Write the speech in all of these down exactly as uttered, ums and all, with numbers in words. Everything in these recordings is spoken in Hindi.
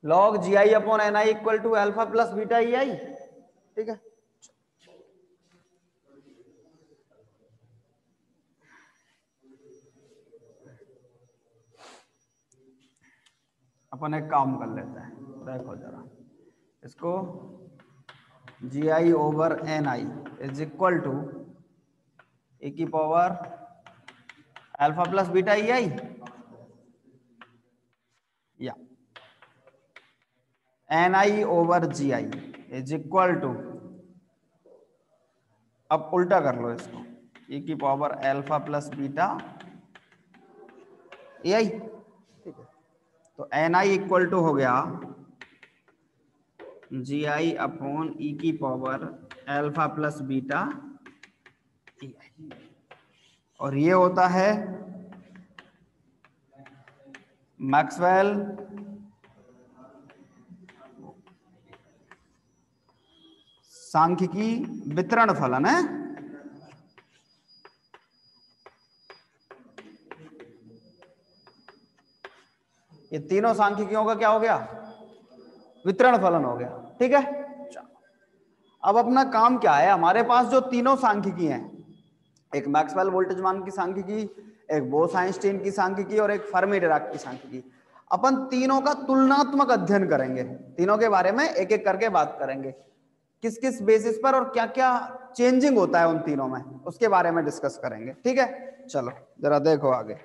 Log G I upon N I equal to alpha plus beta E I. ठीक है, अपन एक काम कर लेते हैं, देखो जरा इसको, G I over N I is equal to A की power alpha plus beta E I, या N I over G I is equal to, अब उल्टा कर लो इसको, ए की power alpha plus beta A I. ठीक है, तो एन आई इक्वल टू हो गया जी आई अपॉन ई की power alpha plus beta A I, और ये होता है मैक्सवेल सांख्यिकी वितरण फलन है। ये तीनों सांख्यिकियों का क्या हो गया, वितरण फलन हो गया। ठीक है, अब अपना काम क्या है, हमारे पास जो तीनों सांख्यिकी हैं, एक मैक्सवेल वोल्टेज मान की सांख्यिकी, एक बोस-आइंस्टीन की सांख्यिकी और एक फर्मी-डिराक की सांख्यिकी, अपन तीनों का तुलनात्मक अध्ययन करेंगे, तीनों के बारे में एक एक करके बात करेंगे, किस किस बेसिस पर और क्या क्या चेंजिंग होता है उन तीनों में, उसके बारे में डिस्कस करेंगे। ठीक है, चलो जरा देखो आगे।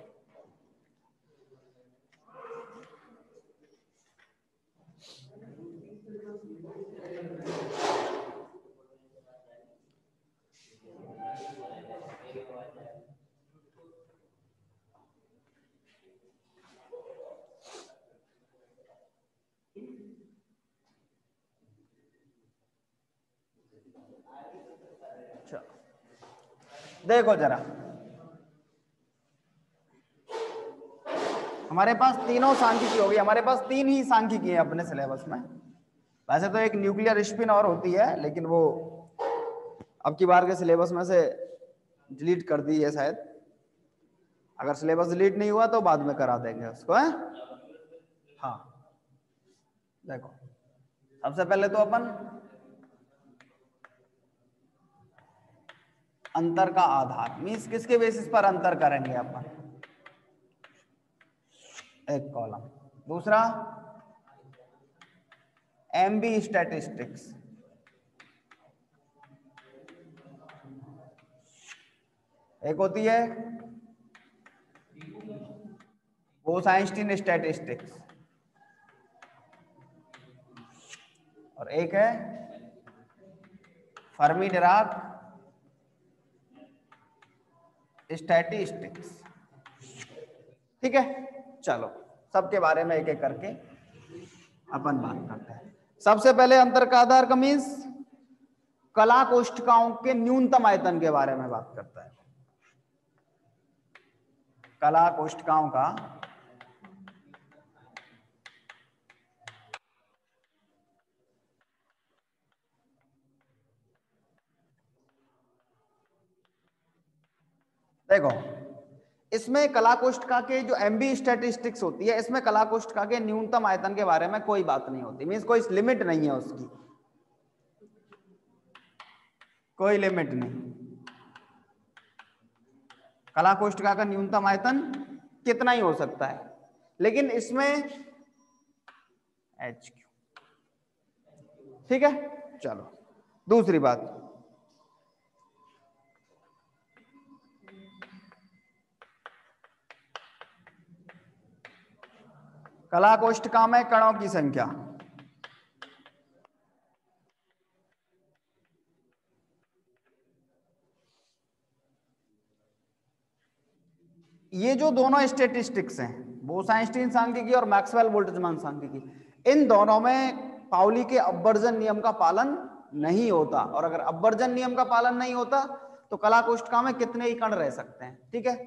देखो जरा, हमारे पास तीनों सांख्यिकी होगी, हमारे पास तीन ही सांख्यिकी है अपने सिलेबस में। वैसे तो एक न्यूक्लियर स्पिन और होती है, लेकिन वो अब की बार के सिलेबस में से डिलीट कर दी है शायद। अगर सिलेबस डिलीट नहीं हुआ तो बाद में करा देंगे उसको, है? हाँ, देखो सबसे पहले तो अपन अंतर का आधार मीन्स किसके बेसिस पर अंतर करेंगे अपन, एक कॉलम, दूसरा एमबी स्टैटिस्टिक्स, एक होती है बोस-आइंस्टीन स्टैटिस्टिक्स, और एक है फर्मी-डिराक स्टैटिस्टिक्स। ठीक है, चलो सबके बारे में एक एक करके अपन बात करते हैं। सबसे पहले अंतर का आधार का मीन्स कला कोष्ठकाओं के न्यूनतम आयतन के बारे में बात करता है। कला कोष्ठकाओं का देखो, इसमें कला कोष्ठका के जो एमबी स्टैटिस्टिक्स होती है, इसमें कला कोष्ठका के न्यूनतम आयतन के बारे में कोई बात नहीं होती, मीन्स कोई लिमिट नहीं है उसकी, कोई लिमिट नहीं। कला कोष्ठका का न्यूनतम आयतन कितना ही हो सकता है, लेकिन इसमें एच क्यू। ठीक है, चलो दूसरी बात, कला कोष्ठका में कणों की संख्या, ये जो दोनों स्टैटिस्टिक्स हैं, बोस-आइंस्टीन सांख्यिकी और मैक्सवेल वोल्टेजमान सांख्यिकी, इन दोनों में पाउली के अपवर्जन नियम का पालन नहीं होता, और अगर अपवर्जन नियम का पालन नहीं होता तो कला कोष्ठका में कितने ही कण रह सकते हैं। ठीक है,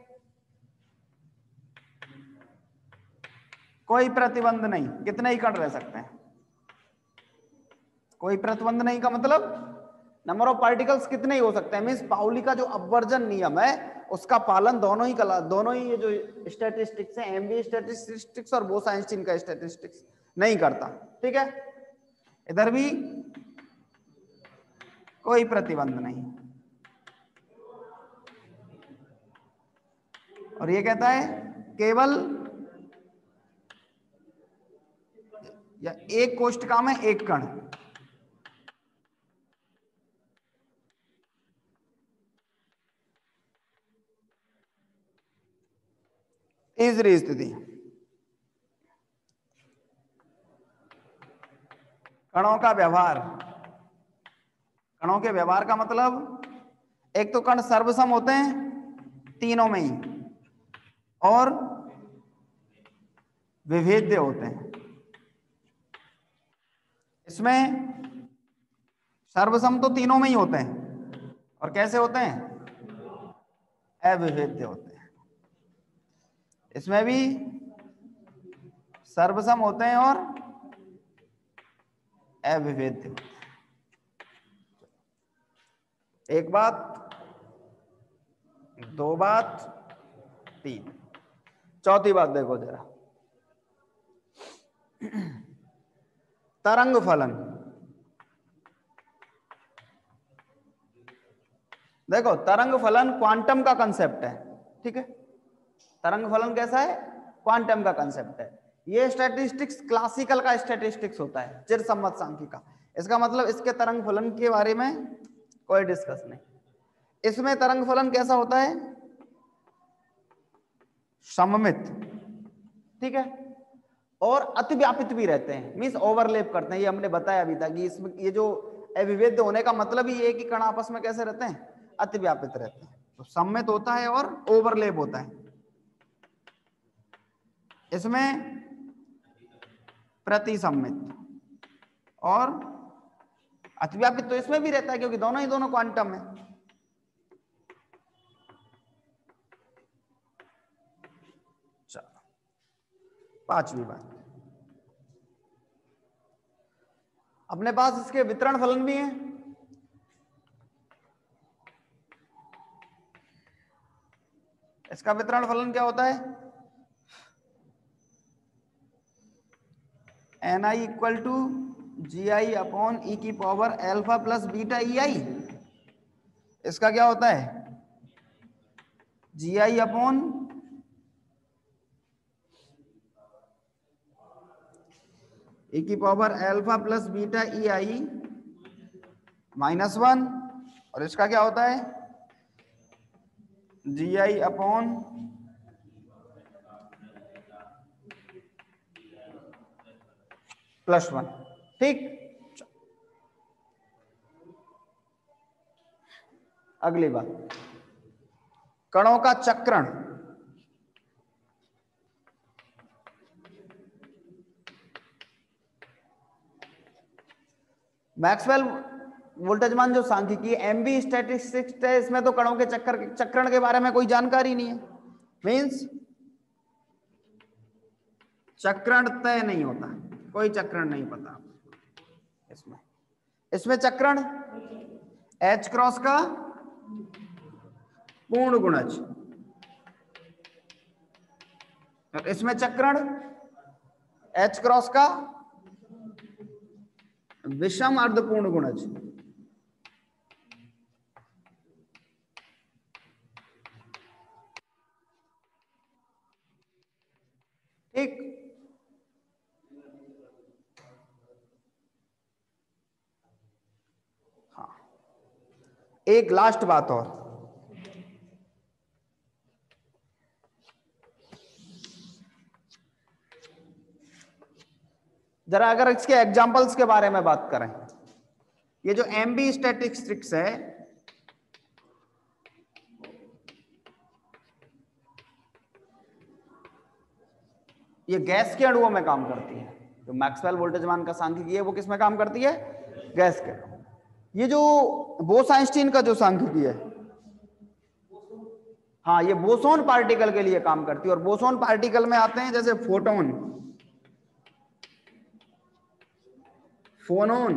कोई प्रतिबंध नहीं, कितने ही कण रह सकते हैं, कोई प्रतिबंध नहीं का मतलब नंबर ऑफ पार्टिकल्स कितने ही हो सकते हैं, मींस पाउली का जो अपवर्जन नियम है उसका पालन दोनों ही कला दोनों ही ये जो स्टैटिस्टिक्स हैं, एमबी स्टैटिस्टिक्स और बोस-आइंस्टीन का स्टैटिस्टिक्स, नहीं करता। ठीक है, इधर भी कोई प्रतिबंध नहीं। और ये कहता है केवल या एक कोष्ठका में एक कण। तीसरी स्थिति, कणों का व्यवहार। कणों के व्यवहार का मतलब, एक तो कण सर्वसम होते हैं तीनों में ही, और विभेद्य होते हैं। इसमें सर्वसम तो तीनों में ही होते हैं, और कैसे होते हैं? अविभेद्य होते हैं। इसमें भी सर्वसम होते हैं और अविभेद्य होते हैं। एक बात, दो बात, तीन। चौथी बात देखो जरा, तरंग फलन। देखो, तरंग फलन क्वांटम का कंसेप्ट है। ठीक है, तरंग फलन कैसा है? क्वांटम का कंसेप्ट है। ये स्टैटिस्टिक्स क्लासिकल का स्टैटिस्टिक्स होता है, चिरसम्मत सांख्यिकी का। इसका मतलब इसके तरंग फलन के बारे में कोई डिस्कस नहीं। इसमें तरंग फलन कैसा होता है? सममित। ठीक है, और अतिव्यापित भी रहते हैं, मींस ओवरलैप करते हैं। ये हमने बताया अभी तक कि इसमें ये जो अविभेद्य होने का मतलब ही ये कि कण आपस में कैसे रहते हैं? अतिव्यापित रहते हैं। तो सममित होता है और ओवरलैप होता है। इसमें प्रतिसम्मित और अतिव्यापित तो इसमें भी रहता है, क्योंकि दोनों ही दोनों क्वांटम है। चलो, पांचवी बात, अपने पास इसके वितरण फलन भी हैं। इसका वितरण फलन क्या होता है? N I equal to G I upon E की power alpha plus beta E I. इसका क्या होता है? जी आई अपॉन ई की power alpha plus beta E I minus one. और इसका क्या होता है? G I upon plus one. ठीक, अगली बात, कणों का चक्रण। मैक्सवेल वोल्टेजमान जो सांख्यिकी एमबी स्टैटिस्टिक्स है, इसमें तो कणों के चक्कर चक्रण के बारे में कोई जानकारी नहीं है। मींस चक्रण तय नहीं होता, कोई चक्रण नहीं पता इसमें। इसमें चक्रण एच क्रॉस का पूर्ण गुणज, और इसमें चक्रण एच क्रॉस का विषम अर्धपूर्ण गुणज। ठीक, हाँ, एक लास्ट बात और, जरा अगर इसके एग्जांपल्स के बारे में बात करें, ये जो एमबी स्टैटिस्टिक्स है, ये गैस के अणुओं में काम करती है। जो मैक्सवेल वोल्टेजमान का सांख्यिकी है वो किस में काम करती है? गैस के। ये जो बोस-आइंस्टीन का जो सांख्यिकी है, हाँ, ये बोसोन पार्टिकल के लिए काम करती है। और बोसोन पार्टिकल में आते हैं जैसे फोटोन, फोनोन,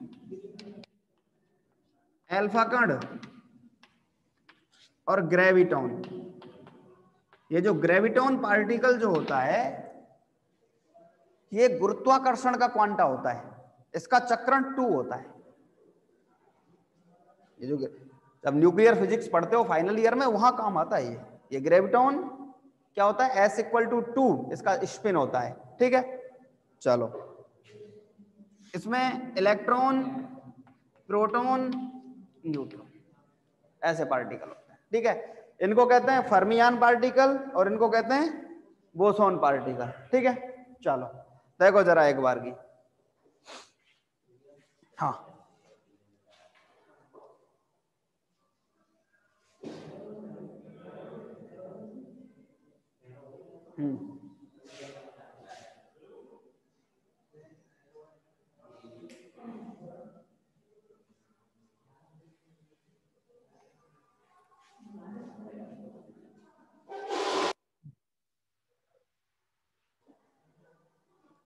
एल्फा कण और ग्रेविटोन। ये जो ग्रेविटोन पार्टिकल जो होता है, ये गुरुत्वाकर्षण का क्वांटा होता है, इसका चक्रण टू होता है। ये जो जब न्यूक्लियर फिजिक्स पढ़ते हो फाइनल ईयर में, वहां काम आता है ये ये ग्रेविटॉन क्या होता है, एस इक्वल टू टू इसका स्पिन होता है। ठीक है, चलो इसमें इलेक्ट्रॉन, प्रोटॉन, न्यूट्रॉन ऐसे पार्टिकल होते हैं। ठीक है, इनको कहते हैं फर्मियान पार्टिकल और इनको कहते हैं बोसॉन पार्टिकल। ठीक है, चलो देखो जरा एक बार की। हाँ हम्म